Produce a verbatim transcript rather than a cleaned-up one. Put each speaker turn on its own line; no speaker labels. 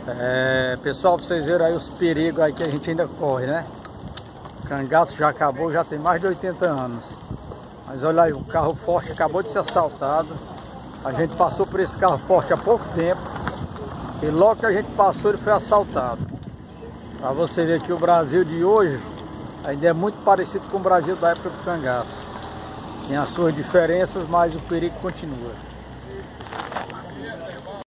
É, pessoal, pra vocês verem aí os perigos aí que a gente ainda corre, né? O cangaço já acabou, já tem mais de oitenta anos. Mas olha aí, o carro forte acabou de ser assaltado. A gente passou por esse carro forte há pouco tempo. E logo que a gente passou, ele foi assaltado. Pra você ver que o Brasil de hoje ainda é muito parecido com o Brasil da época do cangaço. Tem as suas diferenças, mas o perigo continua.